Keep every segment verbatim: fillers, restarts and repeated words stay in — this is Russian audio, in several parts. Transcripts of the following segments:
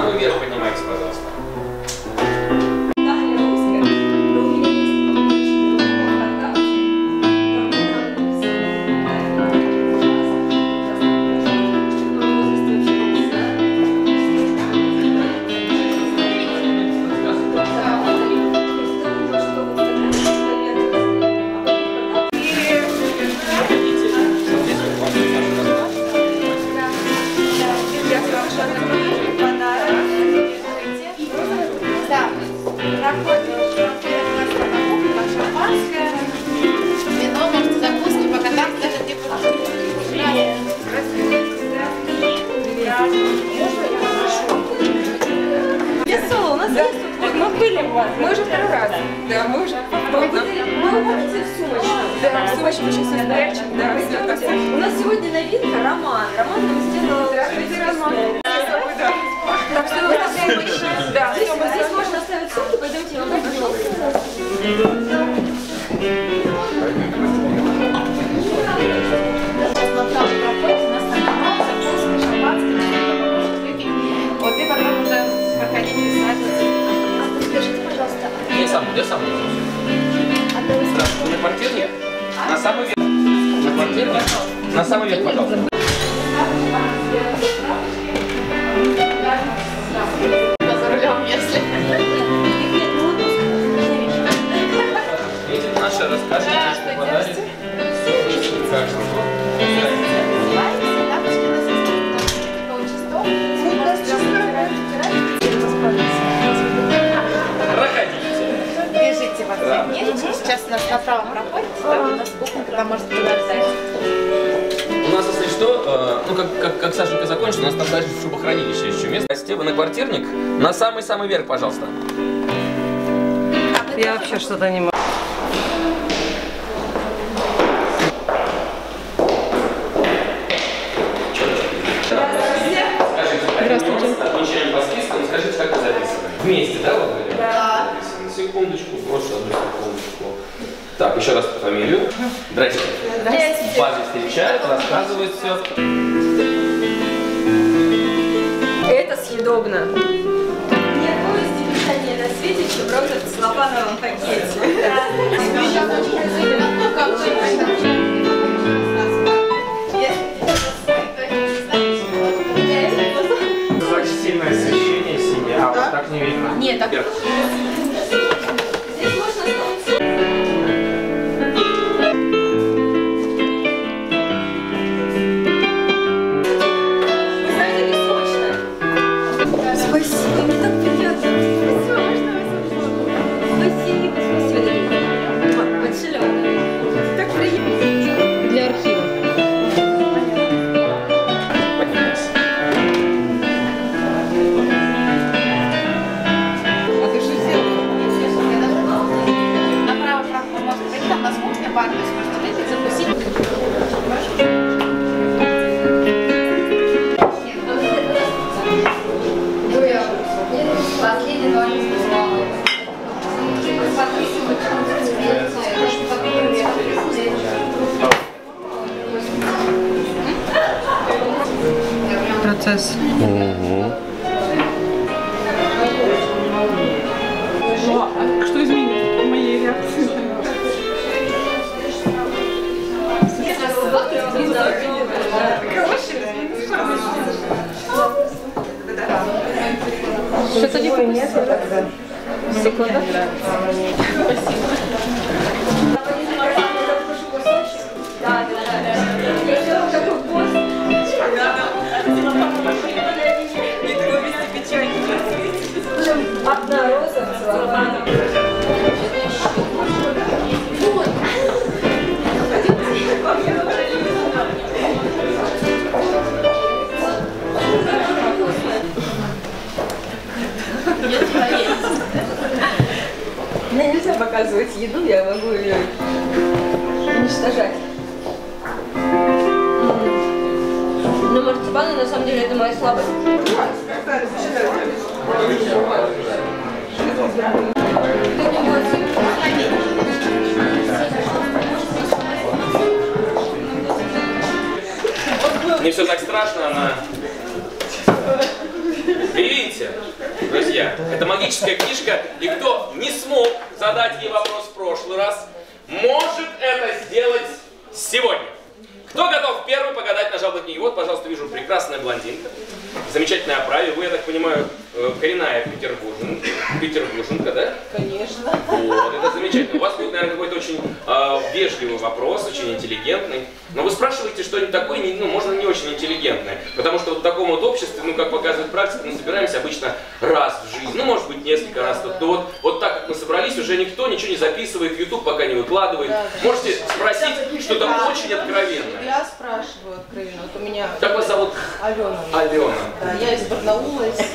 самый верх поднимайтесь, пожалуйста. Мы уже второй раз. Да, мы уже повторно. Мы уходите в сумочку. Да, в сумочку сейчас все спрячем. Да, у нас сегодня новинка Роман. Роман нам сделал... Здравствуйте, Роман. Так что вы оставляете... Да, здесь можно оставить сумку, пойдемте, я вам покажу. Вот и потом уже проходить писать. Я сам, я сам. На квартирник? На самый верх. На квартирник? На самый верх, пожалуйста. За рулем, если. Видите, наша расскажите, что подарит. Бежите в ответ. Сейчас у нас направо проходите, там у нас кухня, когда может подождать. У нас, если что, э, ну как, как, как Сашенька закончит, у нас там дальше в шубохранилище еще место. Стева на квартирник, на самый-самый верх, пожалуйста. Я вообще что-то не могу. Здравствуйте. Отмечаем по спискам, скажите, как вы записаны. Вместе, да, вы говорили? Да. Секундочку, просто одну секундочку. Так, еще раз фамилию. Здрасте. Здрасте. В базе встречают, рассказывают все. Это съедобно. Нет новости питания на свете, чем роза в целлофановом пакете. Очень сильное освещение, синий, а вот так не видно. Нет, так. Здесь можно Вы знаете, песочная. Спасибо, мне так приятно. Спасибо, спасибо. Подшилённая. Так приятно. Для архива. Процесс. Угу. Ну, а что изменит в моей реакции? Что-то не понятно тогда. Секунда. Спасибо. Да, да, да. Я сделала такой пост. Одна роза в целлофане. Мне нельзя показывать еду, я могу ее уничтожать. Но марципаны на самом деле это моя слабость. Не все так страшно, она... Видите, друзья, это магическая книжка, и кто не смог задать ей вопрос в прошлый раз, может это сделать сегодня. Кто готов первый погадать на жалобной книге? Вот, пожалуйста, вижу прекрасная блондинка, замечательная оправе. Вы, я так понимаю, коренная петербурженка, петербурженка, да? Конечно. Вот, это замечательно. У вас будет, наверное, какой-то очень э, вежливый вопрос, очень интеллигентный. Но вы спрашиваете что-нибудь такое, не, ну, можно не очень интеллигентное. Потому что вот в таком вот обществе, ну, как показывает практика, мы собираемся обычно раз в жизни. Ну, может быть, несколько раз. То вот, вот так, как мы собрались, уже никто ничего не записывает, в YouTube пока не выкладывает. Да, да. Можете спросить что-то да, очень откровенное. Я спрашиваю откровенно. Вот у меня... Как вас зовут? Алена. Алена. Да, я из Барнаула, из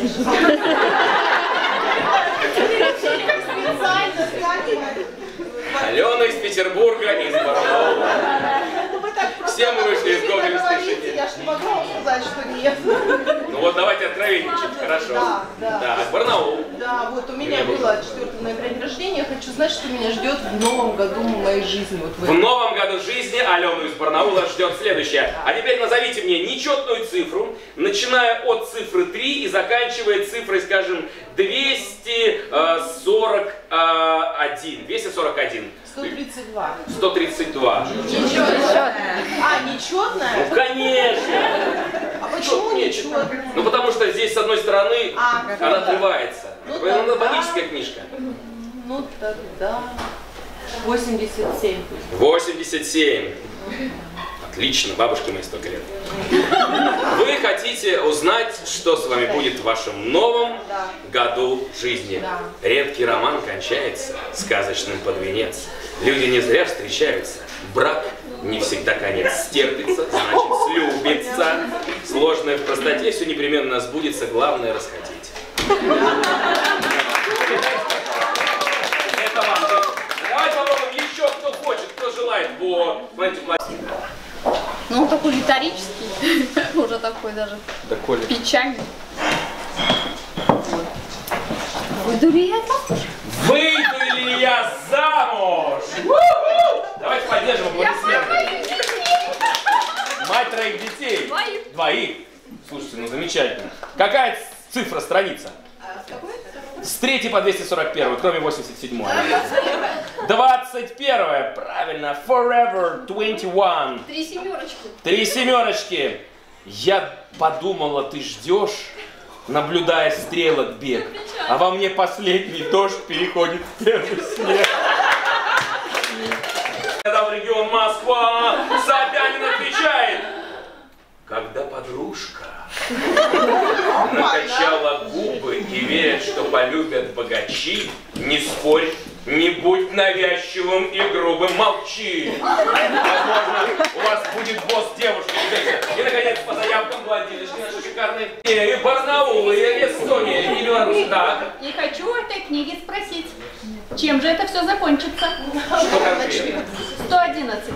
Алена из Петербурга, из Барнаула. Все мы вышли из гоголевской школы. Я ж не могу вам сказать, что нет. Ну вот давайте откровенничать, хорошо. Да, да. Да, Барнаул. Да, вот у меня было четвёртого ноября день рождения. Я хочу знать, что меня ждет в новом году моей жизни. Вот в, в новом году жизни Алену из Барнаула ждет следующее. А теперь назовите мне нечетную цифру, начиная от цифры три и заканчивая цифрой, скажем, двести сорок один. двести сорок один. сто тридцать два. сто тридцать два. Нечетная. А, нечетная? Ну, конечно. А почему нечетная? Ну, потому что здесь, с одной стороны, а, она отрывается. Ну, это магическая книжка. Ну, тогда восемьдесят семь. восемьдесят семь. Отлично, бабушке моей столько лет. Вы хотите узнать, что с вами будет в вашем новом да. году жизни. Да. Редкий роман кончается сказочным под венец. Люди не зря встречаются. Брак не всегда конец стерпится, значит слюбится. Сложное в простоте все непременно сбудется, главное расхотеть. Это вам. Давайте попробуем еще, кто хочет, кто желает. Вот, смотрите, пластик. Ну, он такой риторический, уже такой даже печальный. Выйду ли я замуж? Выйду ли я замуж? Давайте поддержим аплодисменты. Мать троих детей. Двоих. Двоих. Слушайте, ну замечательно. Какая цифра, страница? С третьей по двести сорок первую, кроме восемьдесят седьмой. двадцать первая, правильно. Forever двадцать один. Три семерочки. Три семерочки. Я подумала, ты ждешь, наблюдая стрелок бег, а во мне последний дождь переходит в первый снег. Когда в регион Москва, Собянин отвечает, когда подружка накачала губы и верит, что полюбят богачи, не спорь, не будь навязчивым и грубым, молчи. Возможно, у вас будет босс девушки. И, наконец, по заявкам блондиночки наши шикарные. И Барнаул, и Эстония, и Беларусь. Так. И хочу у этой книги спросить, чем же это все закончится? Что конкретно? сто одиннадцать.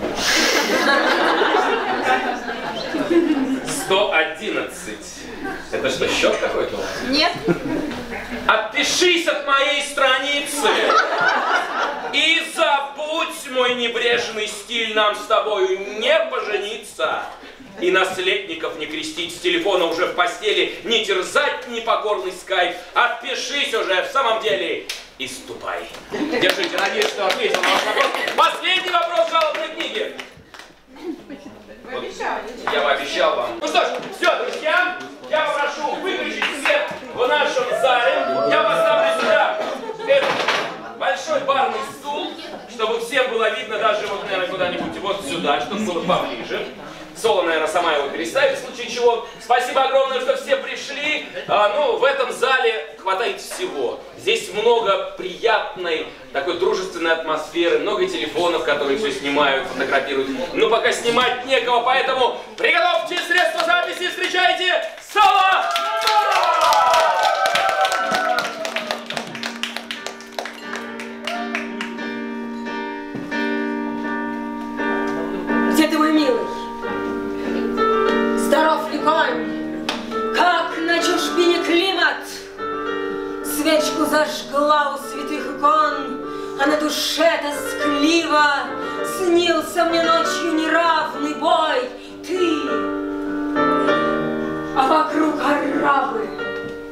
сто одиннадцать. Это что, счет какой-то? Нет. Отпишись от моей страницы и забудь мой небрежный стиль, нам с тобою не пожениться. И наследников не крестить, с телефона уже в постели, не терзать непокорный скайп. Отпишись уже в самом деле и ступай. Держите, надеюсь, что ответил на ваш вопрос. Последний вопрос жалобной книги. Вот, я пообещал вам. Ну что ж, все, друзья, я попрошу выключить свет в нашем зале. Я поставлю сюда этот большой барный стул, чтобы всем было видно, даже вот, наверное, куда-нибудь вот сюда, чтобы было поближе. Соло, наверное, сама его переставит, в случае чего. Спасибо огромное, что все пришли. А, ну, в этом зале хватает всего. Здесь много приятной, такой дружественной атмосферы, много телефонов, которые все снимают, фотографируют. Но пока снимать некого, поэтому приготовьте средства записи, встречайте Соло! Где ты, мой милый? Здоров ли конь? Как на чужбине климат? Свечку зажгла у святых икон, а на душе тоскливо снился мне ночью неравный бой. Ты, а вокруг арабы,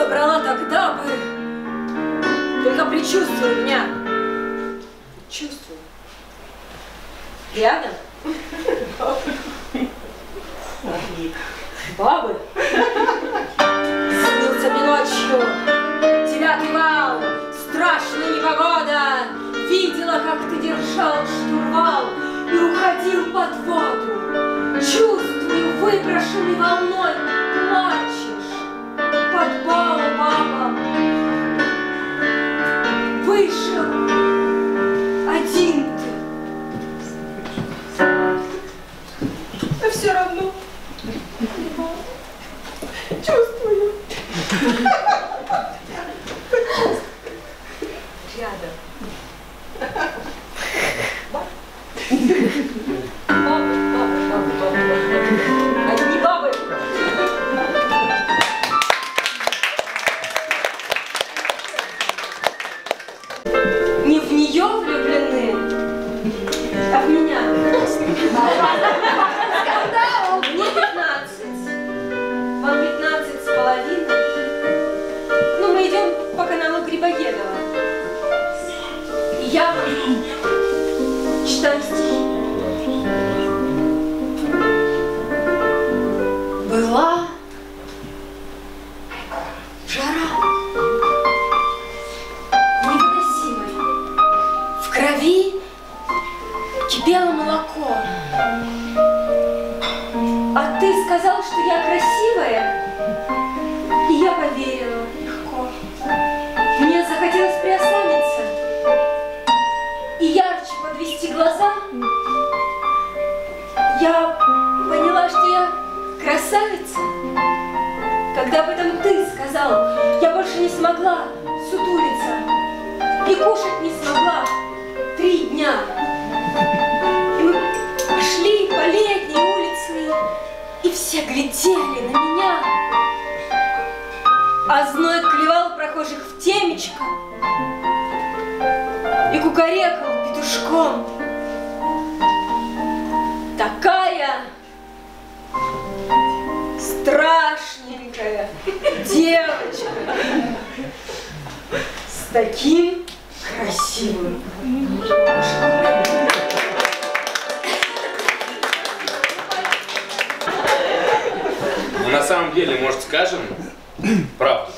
забрала тогда бы. Только предчувствую меня. Чувствую. Рядом. Бабы. Снился мне ночью девятый вал, страшная непогода. Видела, как ты держал штурвал и уходил под воду. Чувствую, выброшенный волной, плачешь под палубом. Вышел один ты. А все равно чувствую. Рядом. Бабы, бабы, бабы, бабы, бабы. Одни бабы. Не в нее влюблены, а в меня. Мне пятнадцать. Вам пятнадцать с половиной. Ну, мы идем по каналу Грибоедова. И я читаю стихи. Была жара невыносимой. В крови кипело молоко. А ты сказал, что я красивая, и я поверила легко. Мне захотелось приосаниться и ярче подвести глаза. Я поняла, что я красавица, когда об этом ты сказал. Я больше не смогла сутулиться и кушать не смогла три дня. И мы шли по летней улице, и все глядели на меня. А зной клевал прохожих в темечко и кукарекал петушком. Такая страшненькая девочка с таким красивым мужиком. На самом деле, может, скажем правду?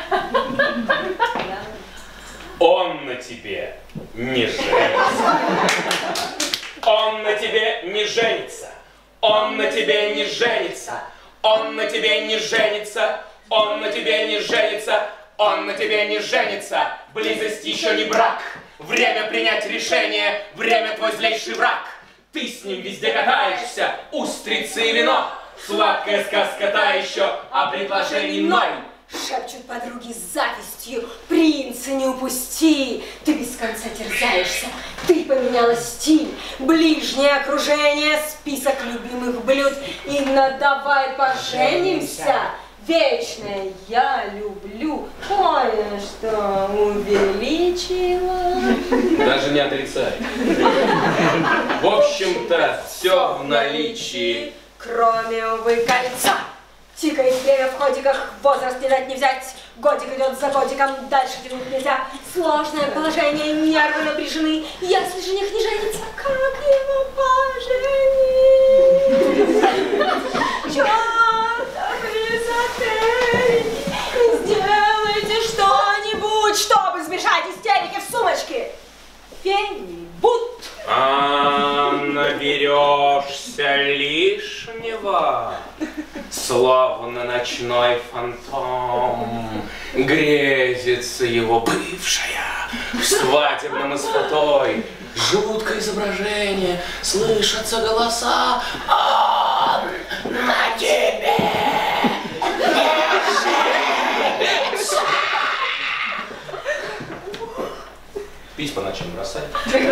Он на тебе не женится. Он на тебе не женится. Он на тебе не женится. Он на тебе не женится. Он на тебе не женится. Он на тебе не женится. Близость еще не брак. Время принять решение. Время твой злейший враг. Ты с ним везде катаешься. Устрицы и вино. Сладкая сказка та еще, а предложений ноль. Шепчут подруги с завистью: принца не упусти. Ты без конца терзаешься, ты поменяла стиль. Ближнее окружение, список любимых блюд. И на давай поженимся. Вечное я люблю кое-что увеличила. Даже не отрицай. В общем-то, все в наличии. Кроме, увы, кольца. Тикает время в ходиках, возраст не дать не взять. Годик идет за годиком, дальше тянуть нельзя. Сложное положение, нервы напряжены. Если жених не женится, как его поженить? Чёртов эзотерик, сделайте что-нибудь, чтобы смешать истерики в сумочке. Фенибут. А наберешься лишнего, словно ночной фантом, грезится его бывшая в свадебном эскатой. Жуткое изображение, слышатся голоса. Он на тебе не женится. Пить по ночам бросай.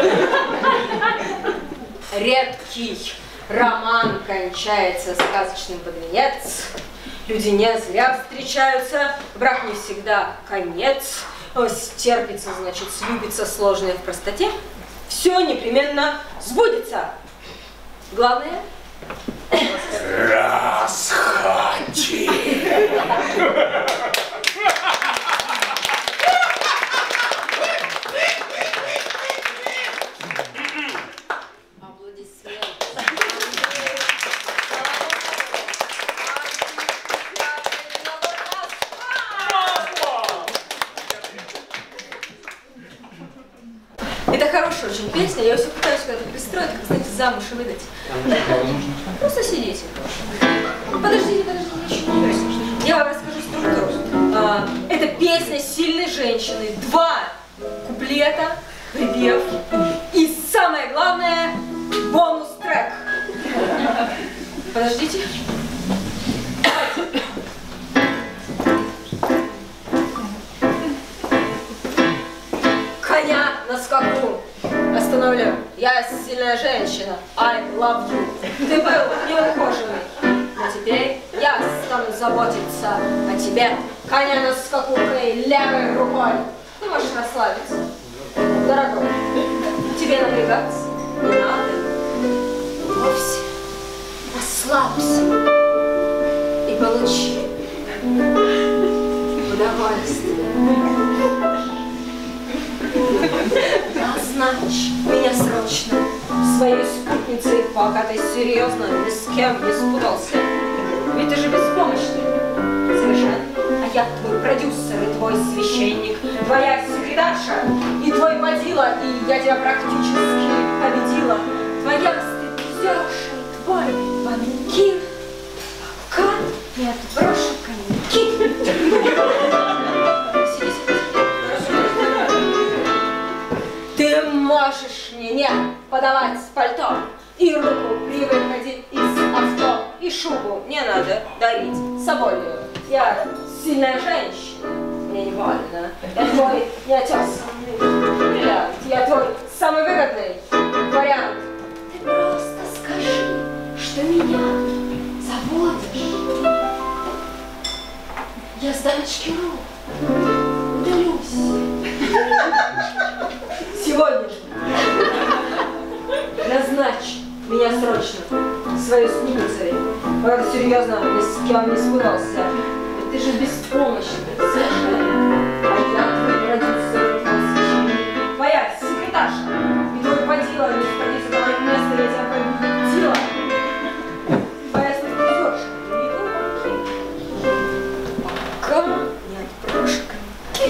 Редкий роман кончается сказочным под венец. Люди не зря встречаются, брак не всегда конец. Стерпится, значит, слюбится, сложное в простоте. Все непременно сбудется. Главное — расходи. Это хорошая очень песня, я все пытаюсь когда-то пристроить, как, знаете, замуж и выдать. Просто сидите. Подождите, подождите, еще не говорите. Я вам расскажу структуру. А, это песня сильной женщины. Два куплета, припев и самое главное бонус-трек. Подождите. Коня на скаку остановлю. Я сильная женщина. I love you. Ты был неухоженный. Но теперь я стану заботиться о тебе. Коня на скаку левой рукой. Ты можешь расслабиться. Дорогой, тебе напрягаться не надо. Вовсе. Расслабься и получи удовольствие. Назначь меня срочно своей спутницей, пока ты серьезно ни с кем не спутался. Ведь ты же беспомощный, совершенно. А я твой продюсер и твой священник, твоя секретарша и твой водила, и я тебя практически победила. Твоя стыдзерша и твой банкир, пока не отброшу коньяки. Ты можешь мне не подавать пальто и руку при выходе из авто, и шубу не надо дарить соболью. Я сильная женщина, мне не больно. Я твой неотесанный бриллиант, я твой самый выгодный вариант. Ты просто скажи, что меня заводишь. Я с дамочки Ру удалюсь. Сегодня же назначь меня срочно своей спутницей. Правда, серьезно, ни с кем не спутался. Ты же беспомощный, совершенно. А я твой продюсер, твой священник, твоя секретарша. И твой водила, не сходи за мое место, я тебя победила. Твоя статьерша, и твой банкир. Пока не отброшу коньяки.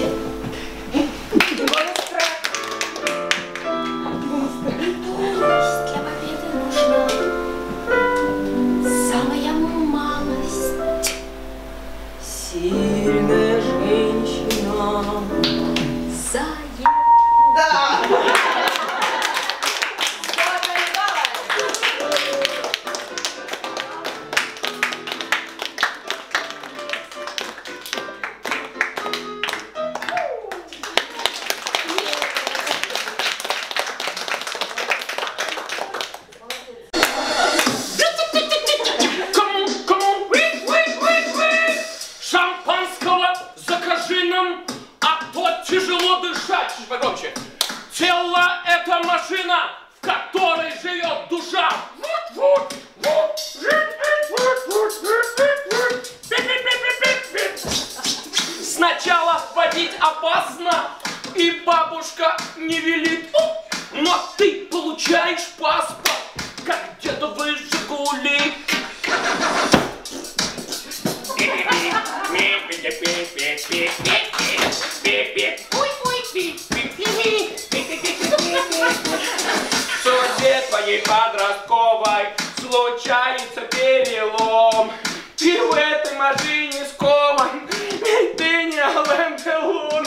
Сильная женщина. Заяц. Да! Погромче. Тело — это машина, в которой живет душа. Вот, вот, вот. Сначала водить опасно, и бабушка не велит. Но ты получаешь паспорт, как дедовые Жигули. Судьбе твоей подростковой случается перелом. Ты в этой машине скован, и ты не Ален Делон.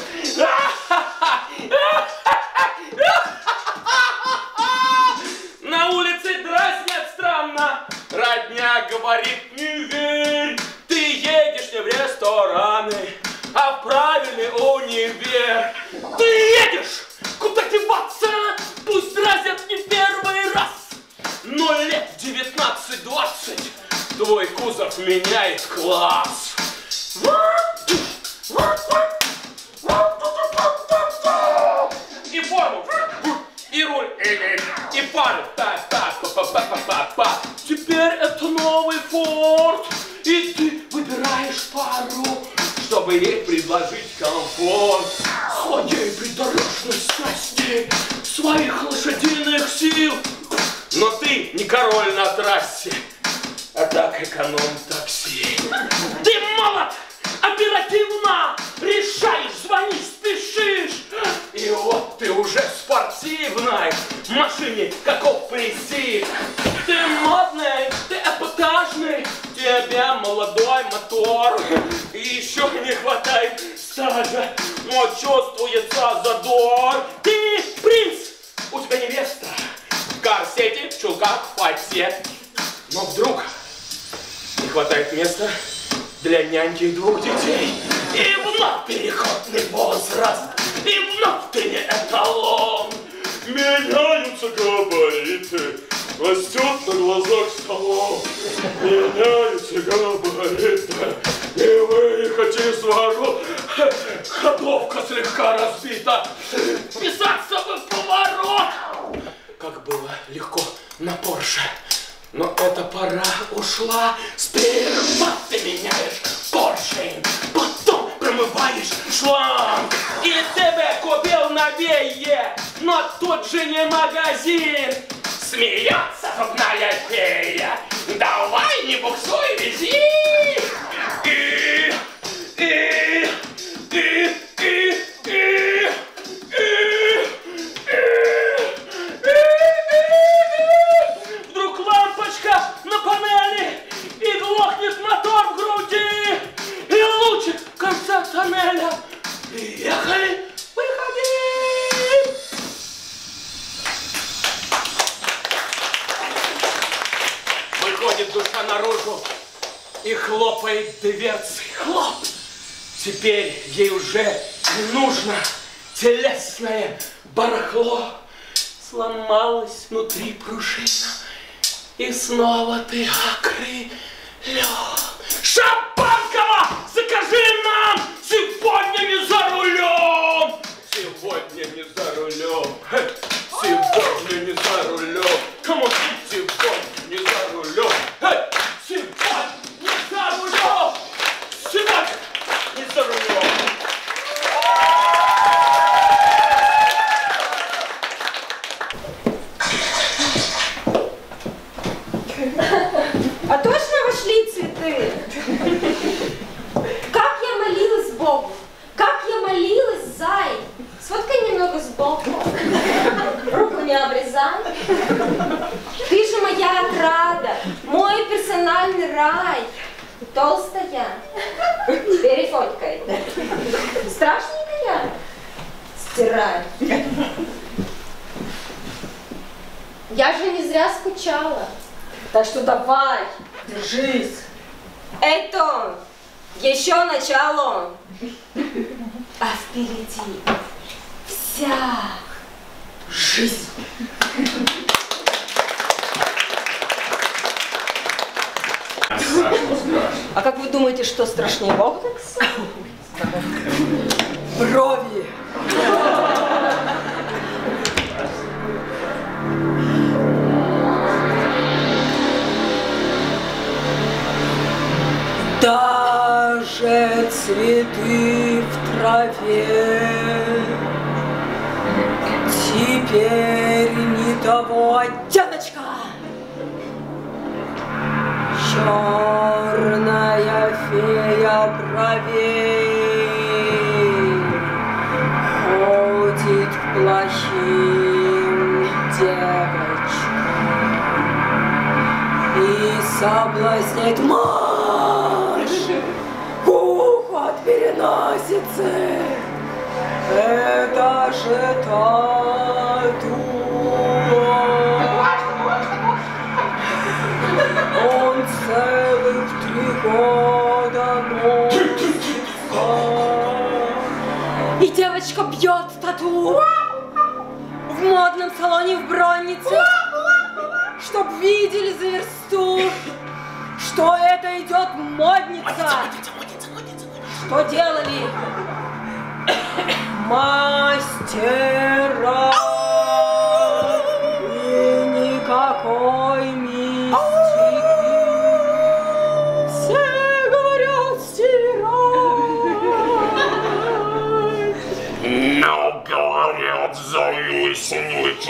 На улице дразнят странно, родня говорит: не верь. Ты едешь не в рестораны, а в правильный универ. Ты едешь, куда деваться? Пусть разят не первый раз. Но лет девятнадцать-двадцать твой кузов меняет класс. И форму, и руль, и фары. Теперь это новый Форд, и ты выбираешь пару, чтобы ей предложить комфорт. Злодей придорожной страсти, своих лошадиных сил. Но ты не король на трассе, а так эконом-такси. Ты молод, оперативно решаешь, звонишь, спешишь. И вот ты уже спортсмен. даже, но чувствуется задор. Ты принц, у тебя невеста, в корсете, в чулках, в пальте. Но вдруг не хватает места для няньки и двух детей. И вновь переходный возраст, и вновь ты не эталон. Меняются габариты, растет на глазах столом. Меняются габариты, и выехать из ворот. Ходовка слегка разбита, вписаться бы в поворот. Как было легко на Порше, но эта пора ушла. Сперва ты меняешь поршень, потом промываешь шланг. И тебе купил новее, но тут же не магазин. Смеется зубная фея, давай не буксуй, вези. И, и, и, и, и, вдруг лампочка на панели, и глохнет мотор в груди, и лучик в конце тоннеля. Приехали, выходи! Выходит душа наружу и хлопает дверцей. Хлоп! Теперь ей уже не нужно телесное барахло. Сломалась внутри пружина, и снова ты окрылен. Шампанского закажи нам! Сегодня не за рулем! Сегодня не за рулем! Сегодня не за рулем! Кому сегодня не за рулем? Сегодня не за рулем! Сегодня не за рулем! А точно вошли цветы? Как я молилась Богу, как я молилась, зай. Сфоткай немного сбоку, руку не обрезай. Ты же моя отрада, мой персональный рай. Толстая, перефоткай. Страшненькая, стирай. Я же не зря скучала. Так что давай, держись. Это еще начало. А впереди вся жизнь. А как вы думаете, что страшнее боктекс? Брови. Даже цветы в траве теперь не того оттеночка. Черная фея бровей ходит к плохим девочкам и соблазняет марш к уху от переносицы. Это же тату. Он целых три года носится. И девочка бьет тату в модном салоне в Броннице, чтоб видели за версту, что это идет модница. Что делали мастера и никакой мистики. Все говорят стирать, но говорят зависнуть.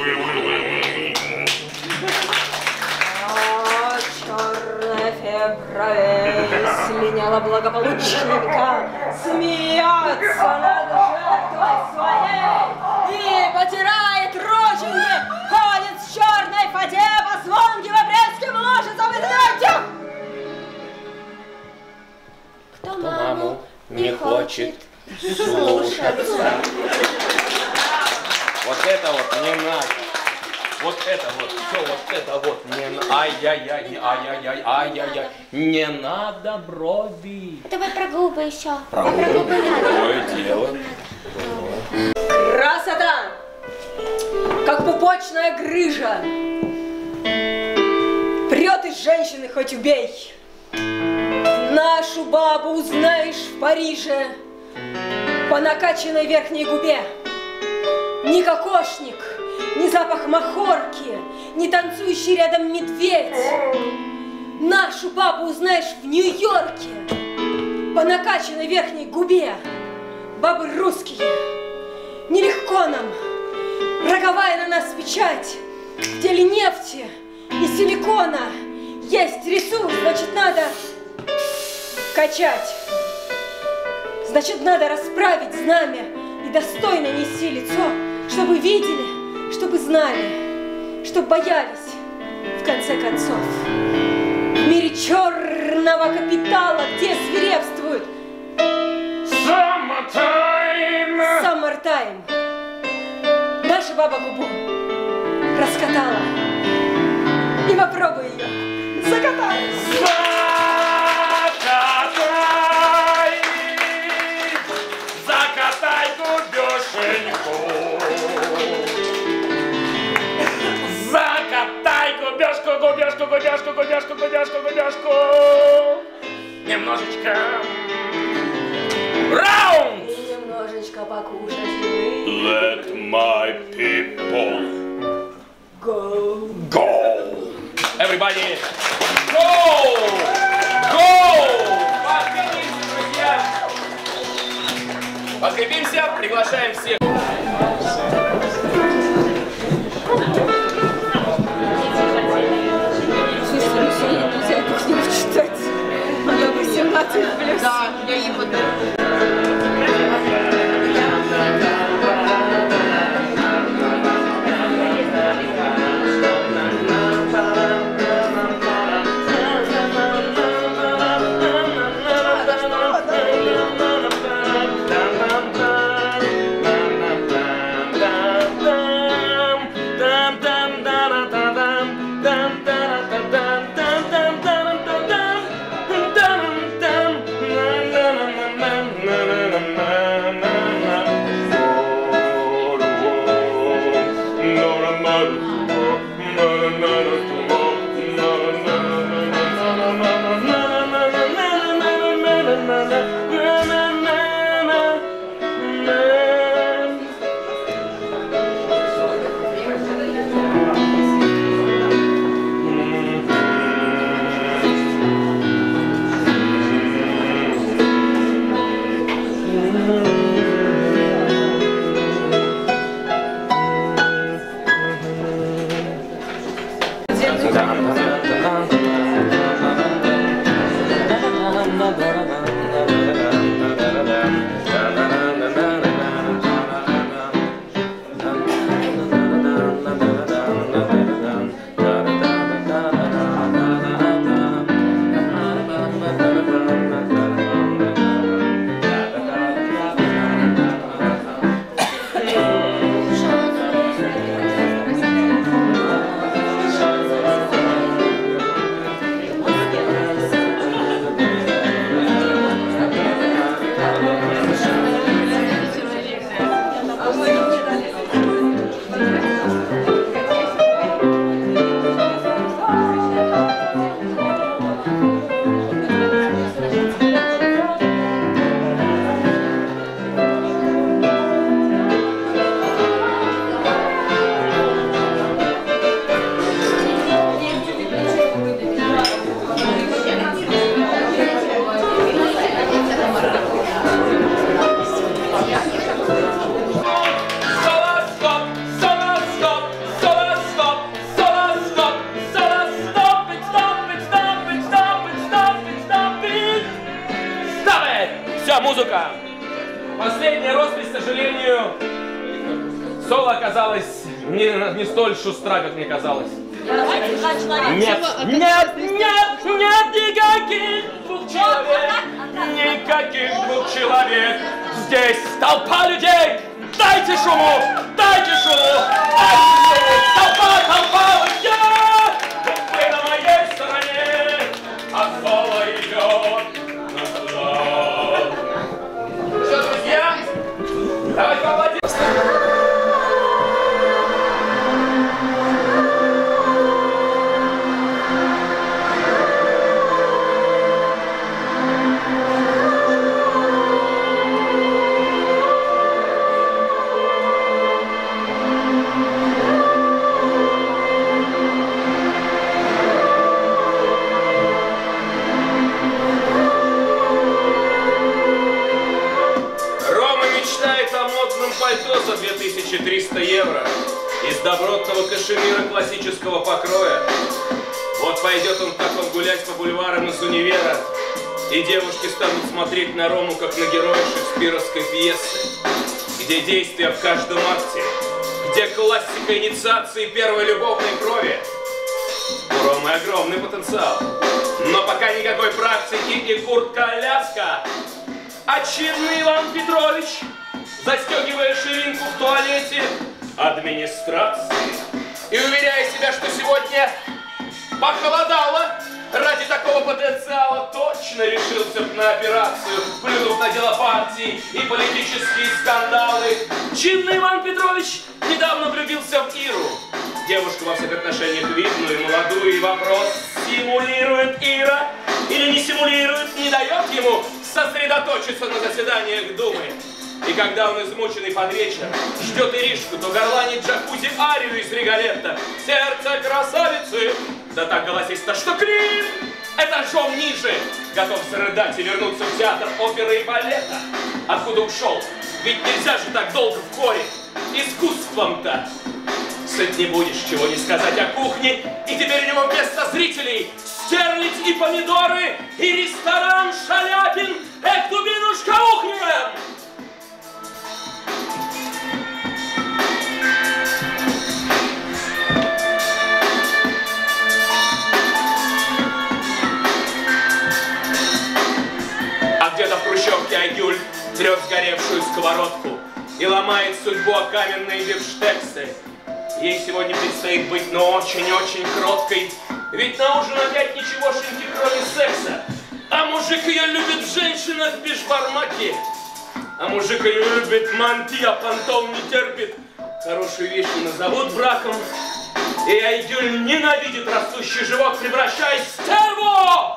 а черная фея бровей слиняла благополучненько смеяться над жертвой своей и потирает рученьки, ходит в черной фате, позвонкивая брестским ложицам и знаете, кто маму не хочет слушаться. Вот это вот не надо. Вот это вот, все вот это вот не надо. Ай-яй-яй, ай-яй-яй, ай-яй-яй. Не надо брови. Давай про губы еще. Про губы? Другое дело. Красота, как пупочная грыжа, прет из женщины хоть убей. Нашу бабу узнаешь в Париже по накачанной верхней губе. Ни кокошник, ни запах махорки, ни танцующий рядом медведь. Нашу бабу узнаешь в Нью-Йорке по накачанной верхней губе. Бабы русские, нелегко нам, роговая на нас печать. В теле нефти и силикона есть ресурс, значит, надо качать. Значит, надо расправить знамя и достойно нести лицо, чтобы видели, чтобы знали, чтобы боялись, в конце концов. В мире черного капитала, где свирепствует Summertime. Summertime. Наша баба губу раскатала. И попробуй ее. Закатай. Закатай. Закатай губешеньку. Закатай губешку, губешку, губешку, губешку, губешку, губешку. Немножечко. Раунд! И немножечко покушать. Let my people Go. go! Everybody, go! Go! Подкрепимся, друзья! Подкрепимся, приглашаем всех. Слушайте, ну сегодня нельзя эту книгу читать. Она восемнадцать плюс. Да, я ей подарю. Музыка. Последняя роспись, к сожалению, соло оказалась не, не столь шустра, как мне казалось. Нет, нет, нет, нет никаких двух человек, никаких двух человек. здесь толпа людей! Дайте шуму! Дайте шуму! Дайте шуму! Толпа, толпа! Я! Вы на моей стороне! А соло идет на суда! Что, друзья? Давайте поаплодируем! Пальто за две тысячи триста евро из добротного кашемира классического покроя. Вот пойдет он так вот гулять по бульварам из универа, и девушки станут смотреть на Рому, как на героя шекспировской пьесы, где действия в каждом акте, где классика инициации первой любовной крови. У Ромы огромный потенциал, но пока никакой практики и куртка-аляска. Очевидный Иван Петрович, застегивая ширинку в туалете администрации и уверяя себя, что сегодня похолодало, ради такого потенциала точно решился на операцию, плюнув на дела партии и политические скандалы. Чинный Иван Петрович недавно влюбился в Иру. Девушка во всех отношениях видную и молодую, и вопрос, симулирует Ира или не симулирует, не дает ему сосредоточиться на заседаниях Думы. И когда он, измученный под вечер, ждет Иришку, то горланит джакузи арию из Риголетто. Сердце красавицы, да так голосисто, что крик этажом ниже. Готов зарыдать и вернуться в театр оперы и балета. Откуда ушел? Ведь нельзя же так долго в хоре. Искусством-то сыт не будешь, чего не сказать о кухне. И теперь у него вместо зрителей стерлядь и помидоры, и ресторан Шаляпин, эх, дубинушка ухнем! Где-то в хрущевке Айгюль трет сгоревшую сковородку и ломает судьбу о каменные бифштексы. Ей сегодня предстоит быть, но очень-очень кроткой, ведь на ужин опять ничегошеньки, кроме секса. А мужик ее любит в женщинах бешбармаки, а мужик ее любит манти, а понтов не терпит. Хорошую вещь не назовут браком, и Айгюль ненавидит растущий живот, превращаясь в стерву!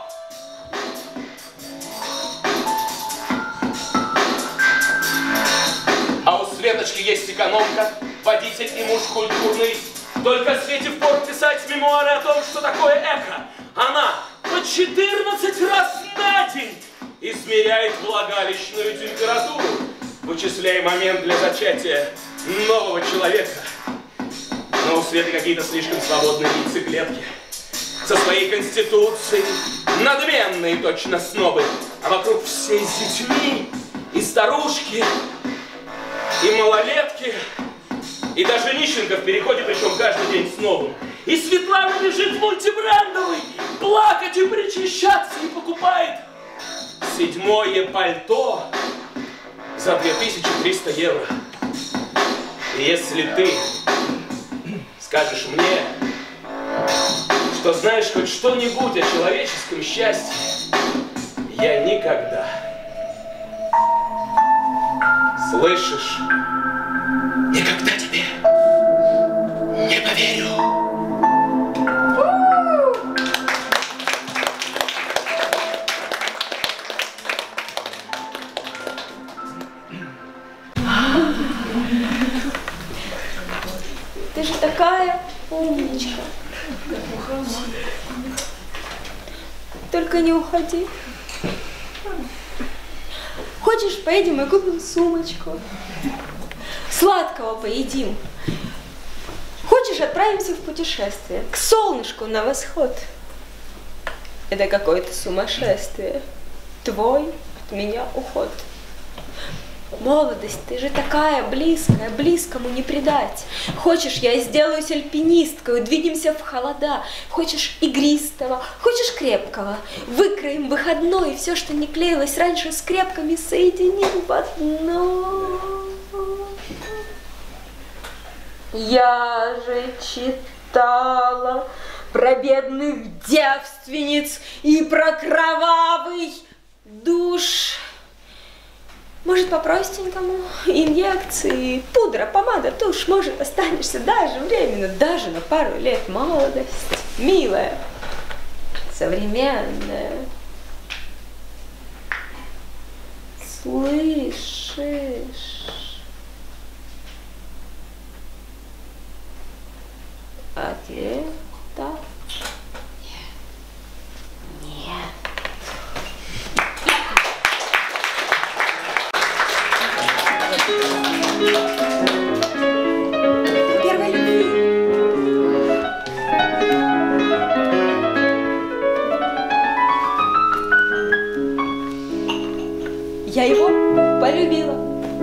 А у Светочки есть экономка, водитель и муж культурный. Только Свете впору писать мемуары о том, что такое эко. Она по четырнадцать раз на день измеряет влагалищную температуру, вычисляя момент для зачатия нового человека. Но у Светы какие-то слишком свободные яйцеклетки. Со своей конституцией, надменные точно снобы, а вокруг все с детьми и старушки, и малолетки, и даже нищенка в переходе, причем каждый день с новым. И Светлана лежит в мультибрендовой, плакать и причащаться, и покупает седьмое пальто за две тысячи триста евро. И если ты скажешь мне, что знаешь хоть что-нибудь о человеческом счастье, я никогда... Слышишь? Никогда тебе не поверю. Ты же такая умничка. Только не уходи. Хочешь, поедем и купим сумочку? Сладкого поедим. Хочешь, отправимся в путешествие к солнышку на восход? Это какое-то сумасшествие. Твой от меня уход. Молодость, ты же такая близкая, близкому не предать. Хочешь, я сделаюсь альпинисткой, двинемся в холода. Хочешь игристого, хочешь крепкого. Выкроем выходной, все, что не клеилось раньше скрепками, соединим в одно. Я же читала про бедных девственниц и про кровавый душ. Может, по-простенькому? Инъекции, пудра, помада, тушь. Может, останешься даже временно, даже на пару лет. Молодость, милая, современная. Слышишь? Ответа нет. Первой любви. Я его полюбила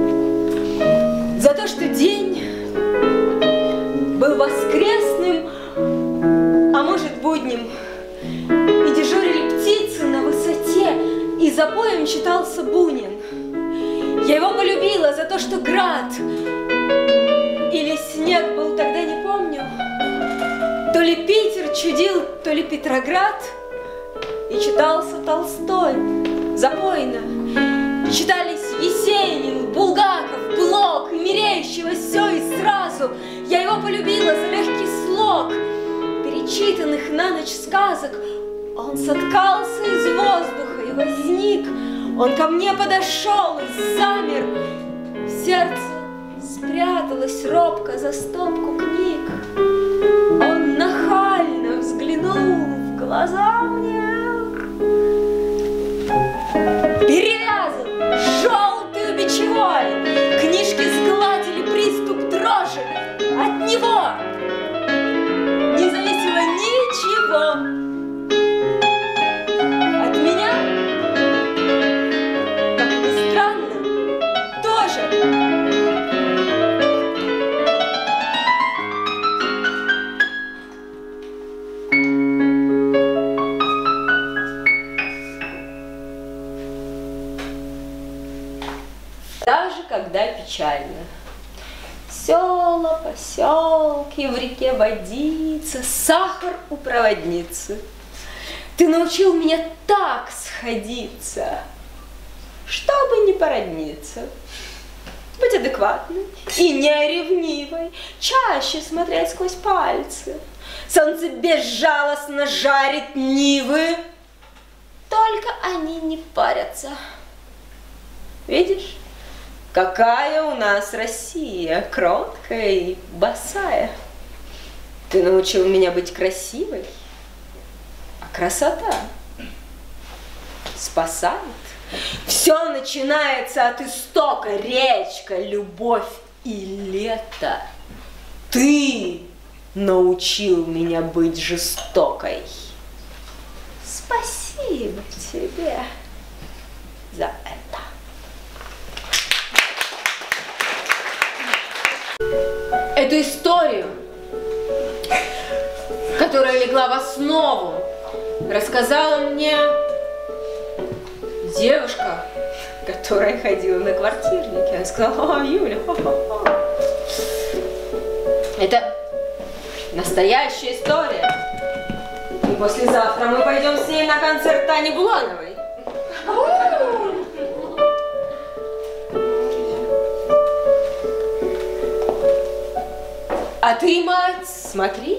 за то, что день был воскресным, а может будним, и дежурили птицы на высоте, и за поем читался Бунин. Я его полюбила за то, что град или снег был, тогда не помню. То ли Питер чудил, то ли Петроград, и читался Толстой запойно. Читались Есенин, Булгаков, Блок, и мерещилось все и сразу. Я его полюбила за легкий слог перечитанных на ночь сказок. Он соткался из воздуха и возник. Он ко мне подошел и замер. В сердце спряталась робко за стопку книг. Он нахально взглянул в глаза мне. Перевязан желтый бичевой, книжки сгладили приступ дрожи. От него не зависело ничего. От меня, как ни странно, тоже. Даже когда печально. Села, поселки, в реке водица, сахар у проводницы. Ты научил меня так сходиться, чтобы не породниться. Быть адекватной и не ревнивой, чаще смотреть сквозь пальцы. Солнце безжалостно жарит нивы, только они не парятся. Видишь? Какая у нас Россия, кроткая и босая. Ты научил меня быть красивой, а красота спасает. Все начинается от истока, речка, любовь и лето. Ты научил меня быть жестокой. Спасибо тебе за это. Эту историю, которая легла в основу, рассказала мне девушка, которая ходила на квартирнике. Она сказала: о, Юля, хо-хо-хо. Это настоящая история. И послезавтра мы пойдем с ней на концерт Тани Булановой. А ты, мать, смотри,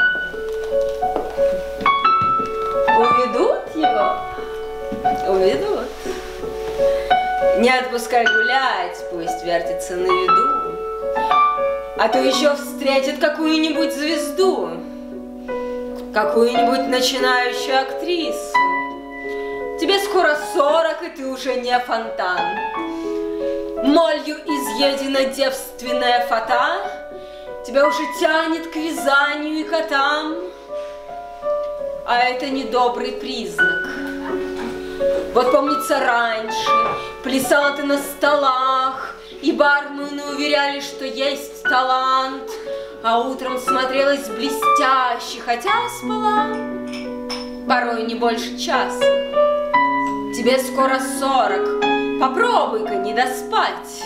уведут его, уведут. Не отпускай гулять, пусть вертится на виду, а то еще встретит какую-нибудь звезду, какую-нибудь начинающую актрису. Тебе скоро сорок, и ты уже не фонтан. Молью изъедена девственная фата, тебя уже тянет к вязанию и котам, а это недобрый признак. Вот помнится раньше, плясала ты на столах, И бармены уверяли, что есть талант, а утром смотрелась блестяще, хотя спала порой не больше часа. Тебе скоро сорок, попробуй-ка не доспать.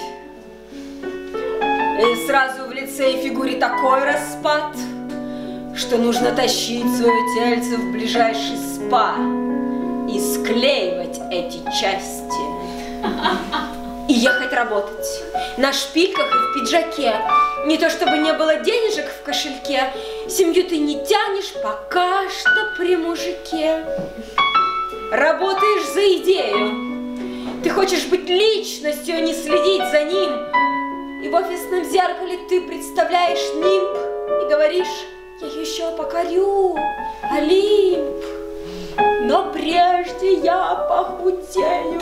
И сразу в лице и фигуре такой распад, что нужно тащить свое тельце в ближайший спа и склеивать эти части. И ехать работать на шпильках и в пиджаке. Не то чтобы не было денежек в кошельке, семью ты не тянешь пока что при мужике. Работаешь за идею. Ты хочешь быть личностью, а не следить за ним. И в офисном зеркале ты представляешь нимб и говоришь: я еще покорю Олимп, но прежде я похудею.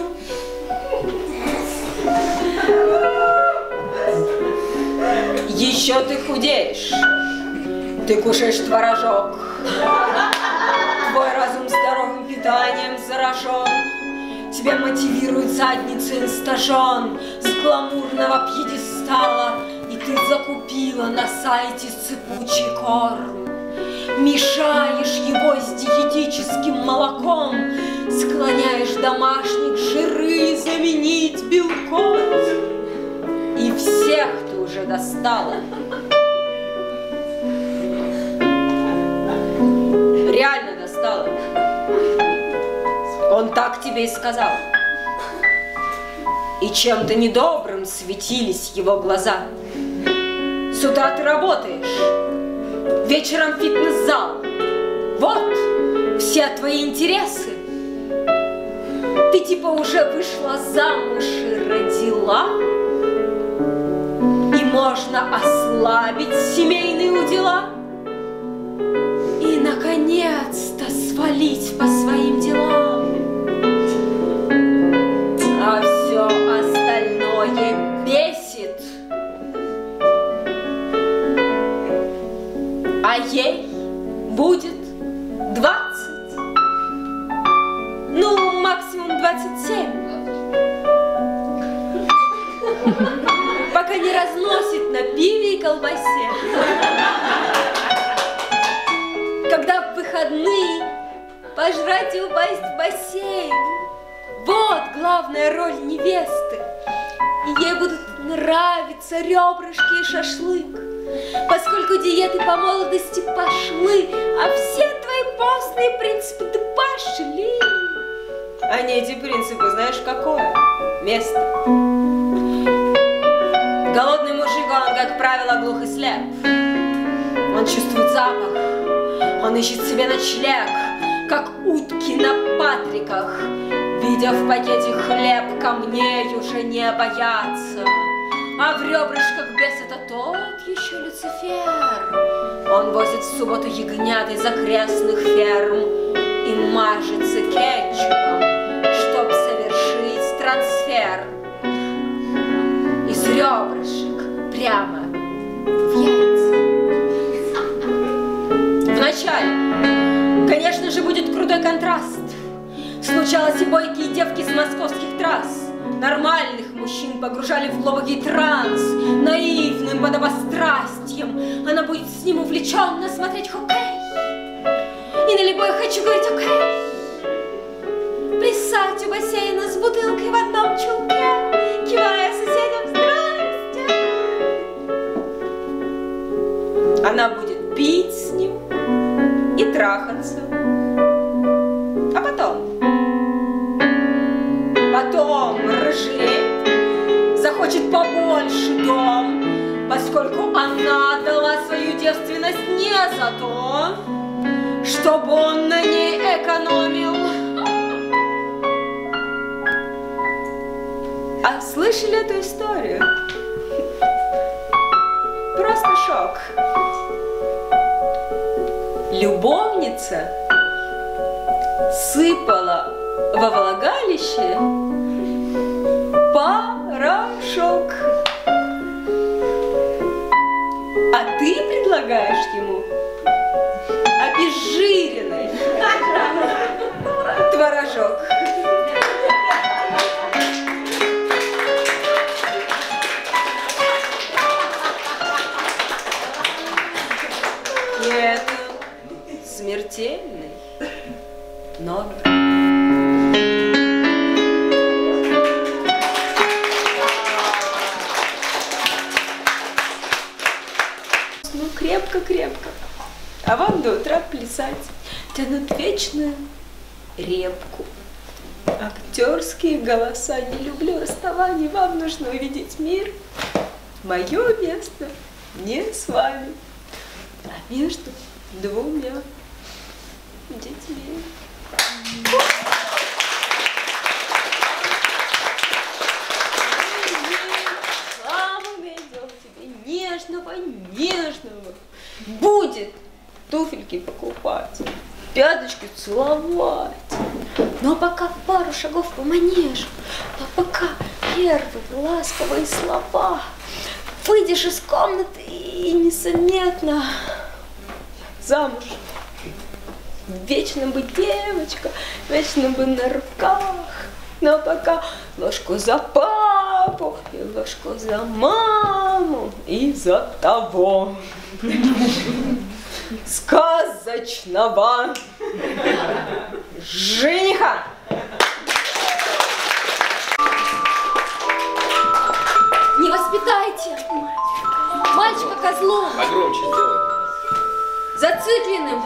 Еще ты худеешь, ты кушаешь творожок, твой разум здоровым питанием заражен, тебя мотивирует задница инстажен с гламурного пьедестала, и ты закупила на сайте сыпучий корм. Мешаешь его с диетическим молоком, склоняешь домашних жиры заменить белком. И всех ты уже достала. Реально достала. Он так тебе и сказал. И чем-то недобрым светились его глаза. С утра ты работаешь, вечером фитнес-зал. Вот все твои интересы. Ты типа уже вышла замуж и родила. И можно ослабить семейные удела. И наконец-то свалить по своим делам. А все остальное бесит. А ей будет двадцать, ну, максимум двадцать семь. Пока не разносит на пиве и колбасе. Когда в выходные пожрать и упасть в бассейн. Вот главная роль невесты. И ей будут нравиться ребрышки и шашлык, поскольку диеты по молодости пошли, а все твои постные принципы-то пошли. Они эти принципы, знаешь, какое? Место. Голодный мужик, он, как правило, глух и слеп. Он чувствует запах, он ищет себе ночлег, как утки на патриках. Видя в пакете хлеб, камней уже не боятся. А в ребрышках бес — это тот еще Люцифер. Он возит в субботу ягнят из окрестных ферм и мажется кетчупом, чтоб совершить трансфер из ребрышек прямо в яйца. Вначале, конечно же, будет крутой контраст. Случалось и бойкие девки с московских трасс. Нормальных мужчин погружали в глубокий транс. Наивным подобострастием она будет с ним увлеченно смотреть хоккей. И на любой хочу говорить окей. Плясать у бассейна с бутылкой в одном чулке, кивая соседям здрасте. Она будет пить с ним и трахаться. А потом Потом разжиреет, захочет побольше дом, поскольку она дала свою девственность не за то, чтобы он на ней экономил. А слышали эту историю? Просто шок. Любовница сыпала во влагалище порошок. А ты предлагаешь ему обезжиренный творожок. смертельный номер. Ну, крепко-крепко. А вам до утра плясать. Тянут вечную репку. Актерские голоса. Не люблю расставаний. Вам нужно увидеть мир. Мое место не с вами, а между двумя детьми. Мама найдет тебе нежного, нежного. Будет туфельки покупать, пяточки целовать. Но пока пару шагов по манежу, а пока первые ласковые слова, выйдешь из комнаты и незаметно замуж. Вечно бы девочка, вечно бы на руках. Но пока ложку за папу и ложку за маму и за того сказочного жениха. Не воспитайте мальчика козлом, Погромче сделай. зацикленным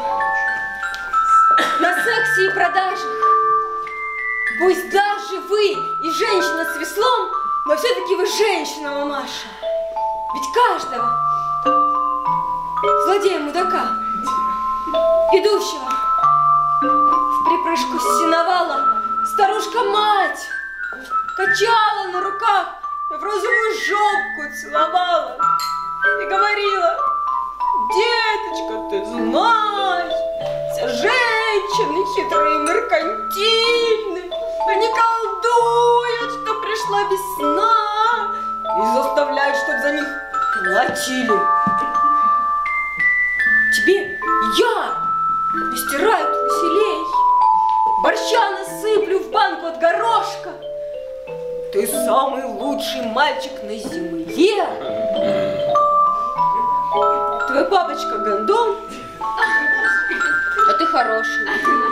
на сексе и продажах. Пусть даже вы и женщина с веслом, но все-таки вы женщина, мамаша. Ведь каждого злодея-мудака, идущего в припрыжку с сеновала, старушка-мать качала на руках, в розовую жопку целовала и говорила: деточка, ты знаешь, все женщины хитрые, меркантильны, они колдуют, что пришла весна, и заставляют, чтоб за них платили. Тебе я стираю труселей, борща насыплю в банку от горошка. Ты самый лучший мальчик на земле. Твой папочка гондон, а ты хороший.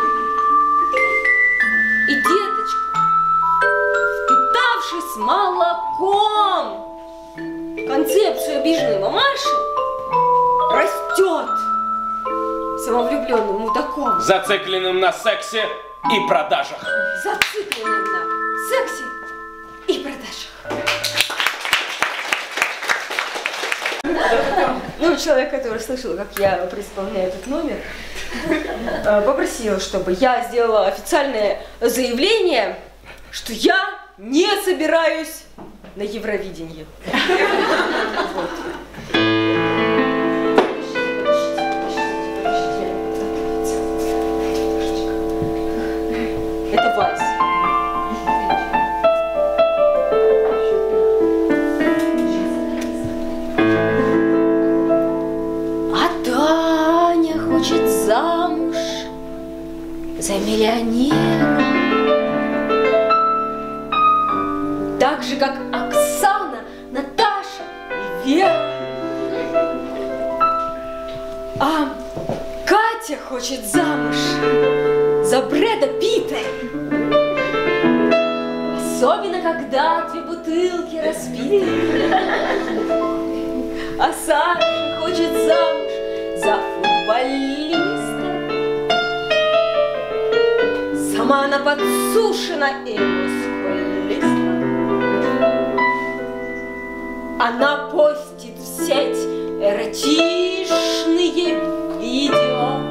И деточка, впитавшись молоком концепцию обиженной мамаши, растет самовлюбленным мудаком. Зацикленным на сексе и продажах. Зацикленным на сексе и продажах. Ну, человек, который слышал, как я преисполняю этот номер, попросил, чтобы я сделала официальное заявление, что я не собираюсь на Евровидение. Вот. Это вальс. Замуж за миллионера, так же как Оксана, Наташа и Вера. А Катя хочет замуж за Брэда Питта, особенно когда две бутылки разбиты. А Саша хочет замуж за футболиста. Сама она подсушена и мускулиста. Она постит в сеть эротичные видео,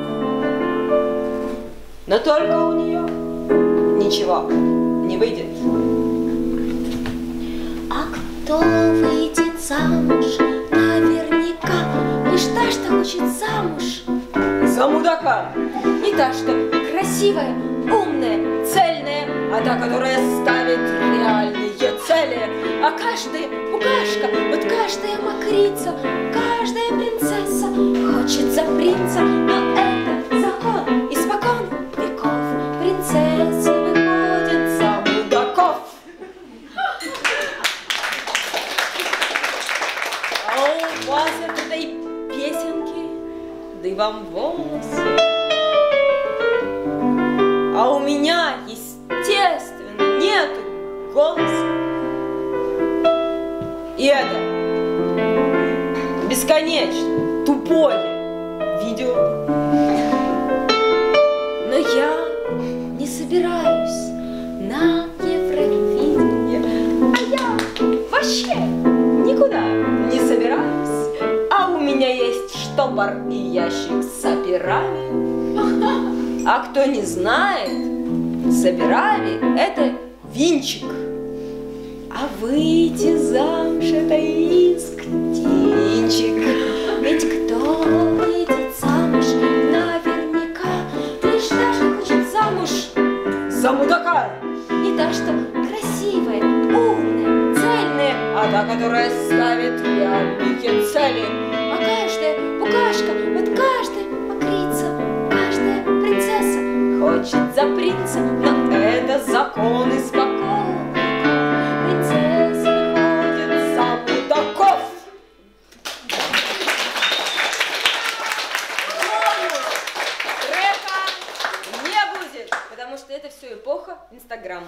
но только у нее ничего не выйдет. А кто выйдет замуж? Наверняка лишь та, что хочет замуж за мудака. Не та, что красивая, умная, цельная, а та, которая ставит реальные цели. А каждая букашка, вот каждая мокрица, каждая принцесса хочет за принца. Но это закон испокон веков. Принцессы выходят за мудаков. А у вас от этой песенки, да и вам волосы А у меня, естественно, нету голоса. И это бесконечно тупое видео. Но я не собираюсь на Евровидение. А я вообще никуда не собираюсь. А у меня есть штопор и ящик с операми. А кто не знает, собирави — это винчик. А выйти замуж — это иск, птичек. Ведь кто выйдет замуж, наверняка лишь даже хочет замуж за мудака. Не та, что красивая, умная, цельная, а та, которая ставит реальные цели. А каждая букашка, вот каждая мокрица, каждая принцесса хочет за принца, но это закон испокон. Принцессы выходят за мудаков. Трека не будет, потому что это все эпоха Инстаграма.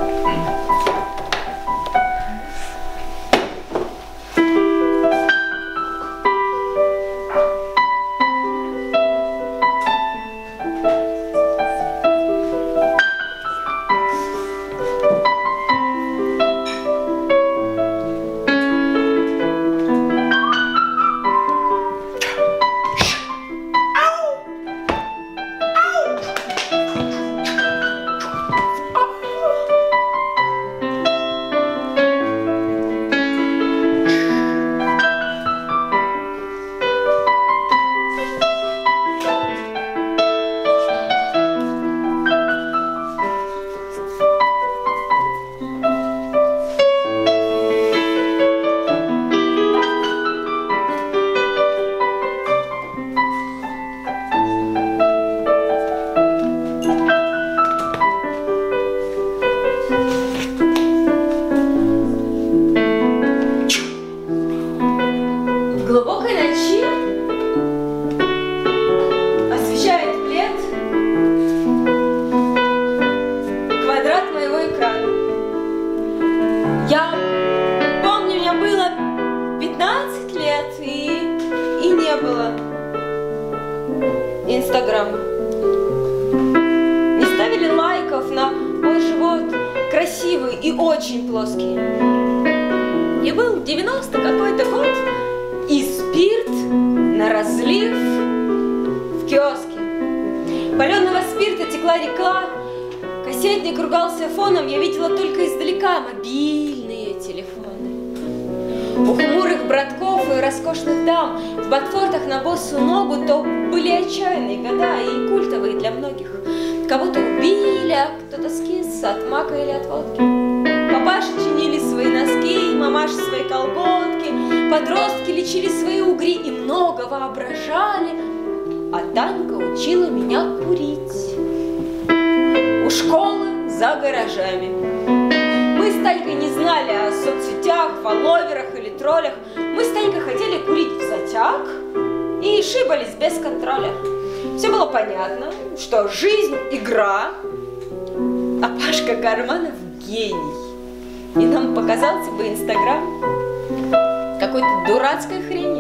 Инстаграма. Не ставили лайков на мой живот красивый и очень плоский. И был девяносто какой-то год, и спирт на разлив в киоске. Паленого спирта текла река, кассетник ругался фоном, я видела только издалека мобильные телефоны. У хмурых братков и роскошных дам в ботфортах на боссу ногу то были отчаянные года и культовые для многих. Кого-то убили, а кто-то скис от мака или от водки. Папаши чинили свои носки, мамаши свои колготки, подростки лечили свои угри и много воображали, а Танька учила меня курить у школы за гаражами. Мы с Танькой не знали о соцсетях, фолловерах или троллях. Мы с Танькой хотели курить в затяг и шибались без контроля. Все было понятно, что жизнь – игра, а Пашка Карманов – гений. И нам показался бы Инстаграм какой-то дурацкой хренью.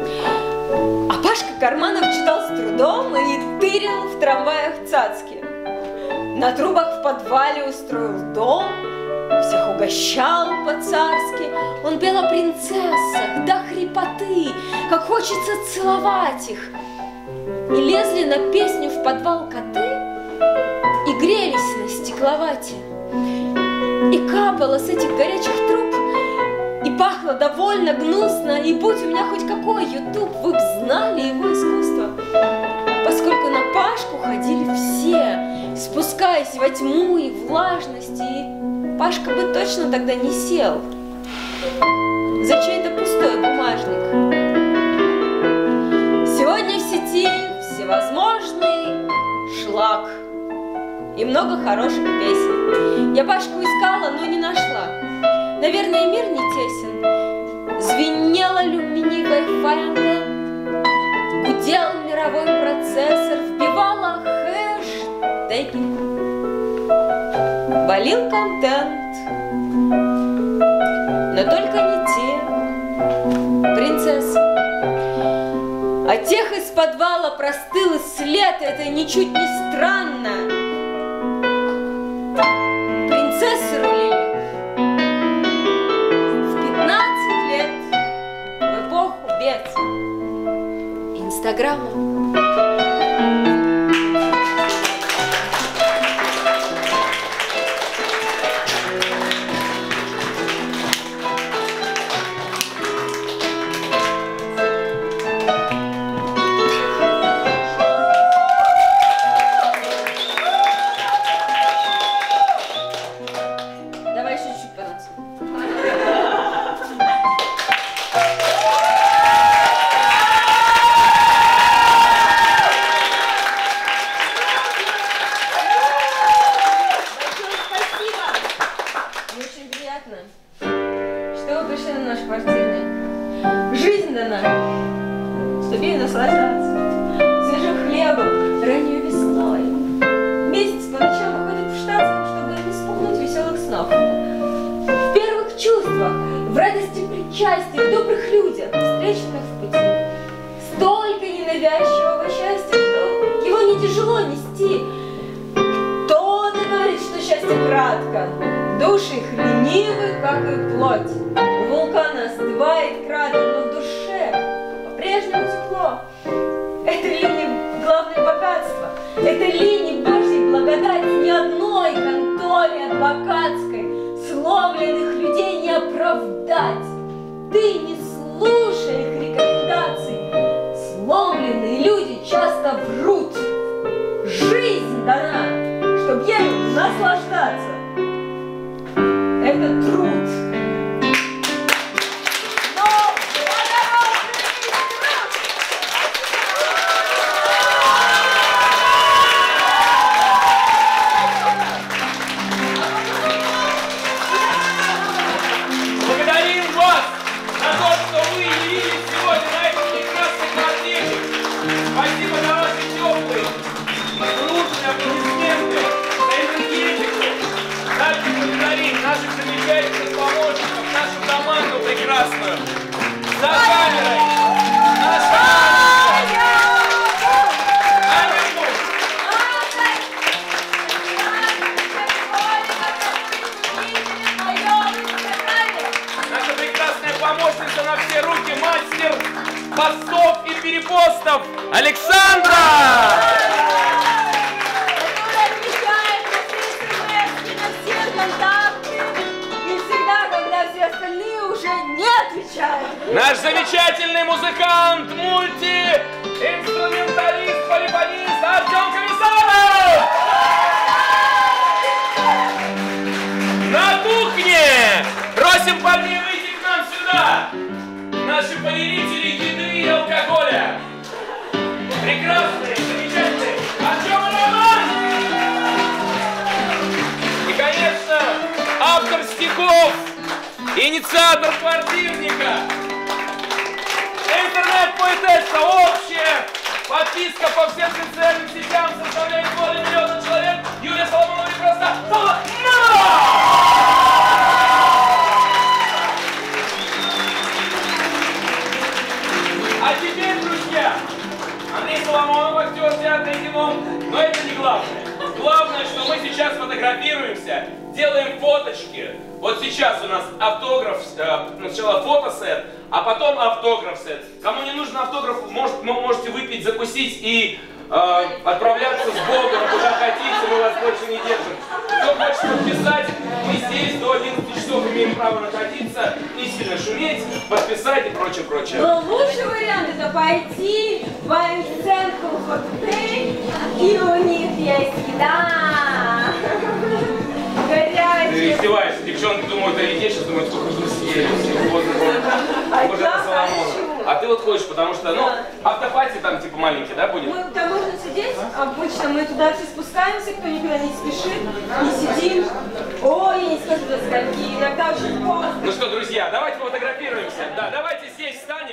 А Пашка Карманов читал с трудом и тырил в трамваях цацки. На трубах в подвале устроил дом, всех угощал по-царски. Он пел о принцессах до хрипоты, как хочется целовать их. И лезли на песню в подвал коты и грелись на стекловате. И капало с этих горячих труб, и пахло довольно гнусно. И будь у меня хоть какой ютуб, вы б знали его искусство. Поскольку на Пашку ходили все, спускаясь во тьму и влажность, и Пашка бы точно тогда не сел за чей-то пустой бумажник. Сегодня в сети всевозможный шлак и много хороших песен. Я Пашку искала, но не нашла. Наверное, мир не тесен. Звенел алюминий Wi-Fi антенн, гудел мировой процессор, вбивала хэштеги. Валил контент, но только не те принцессы. От тех из подвала простыл и след, это ничуть не странно. Принцессы рулили в пятнадцать лет в эпоху бед Инстаграма. Что вы пришли на наш квартирный? Жизнь дана, чтобы ей наслаждаться. Свежим хлебом, ранней весной. Месяц по ночам выходит в штатском, чтобы не спугнуть веселых снов. В первых чувствах, в радости причастия, в добрых людях, встреченных в пути. Столько ненавязчивого счастья, что его не тяжело нести. Кто-то говорит, что счастье кратко. Души их ленивы, как и плоть. У вулкана остывает кратер, но в душе по-прежнему тепло. Это ли не главное богатство? Это ли не Божья благодать? Ни одной конторе адвокатской сломленных людей не оправдать. Ты не слушай их рекомендаций. Сломленные люди часто врут. Жизнь дана, чтоб ею наслаждаться. Это труд. Но благородный труд! Благодарим вас за то, что вы явились сегодня на этот прекрасный праздник. Спасибо за ваши теплые, дружные аплодисменты, за энергетику. Также благодарим наших замечательных помощников, нашу команду прекрасную. За камерой наша Аня Мур. Наша прекрасная помощница на все руки, мастер постов и перепостов Александра. Наш замечательный музыкант, мульти, инструменталист, полифонист Артем Комиссаров! На кухне! Просим парней выйти к нам сюда! Наши повелители еды и алкоголя! Прекрасные, замечательные Артем и Роман! И, конечно, автор стихов, инициатор квартирника, интернет-поэтесса, общая подписка по всем социальным сетям составляет более миллиона человек. Юлия Соломонова и просто Соломонова! А теперь, друзья, Андрей Соломонов, актер театра и кино, но это не главное. Главное, что мы сейчас фотографируемся, делаем фоточки. Вот сейчас у нас автограф, э, сначала фотосет, а потом автограф-сет. Кому не нужен автограф, может, вы можете выпить, закусить и э, отправляться с Богом куда хотите, мы вас больше не держим. Кто хочет подписать, мы здесь до одиннадцати часов имеем право находиться, не сильно шуметь, подписать и прочее, прочее. Но лучший вариант это пойти в вайн-центр коктейль, и у них есть еда. Ты издеваешься, девчонки думают о еде, сейчас думают, сколько же мы съели. Может, это Соломонов. А ты вот ходишь, потому что, ну, автопати там типа маленький, да, будет? Мы там можно сидеть, обычно мы туда все спускаемся, кто никуда не спешит, не сидим. Ой, я не скажу до скольки, иногда очень поздно. Ну что, друзья, давайте фотографируемся. Да, давайте здесь встанем.